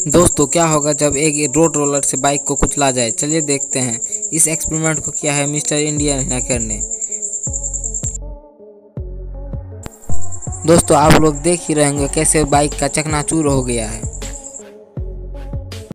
दोस्तों क्या होगा जब एक रोड रोलर से बाइक को कुचला जाए, चलिए देखते हैं। इस एक्सपेरिमेंट को किया है मिस्टर इंडियन हैकर ने। दोस्तों आप लोग देख ही रहे होंगे कैसे बाइक का चकनाचूर हो गया है।